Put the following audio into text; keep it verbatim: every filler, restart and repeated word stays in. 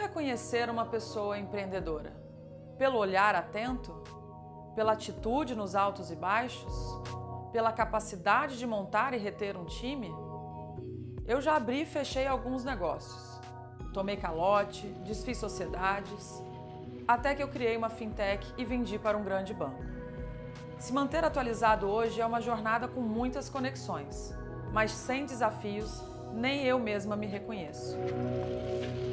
reconhecer uma pessoa empreendedora? Pelo olhar atento? Pela atitude nos altos e baixos? Pela capacidade de montar e reter um time? Eu já abri e fechei alguns negócios. Tomei calote, desfiz sociedades, até que eu criei uma fintech e vendi para um grande banco. Se manter atualizado hoje é uma jornada com muitas conexões, mas sem desafios, nem eu mesma me reconheço.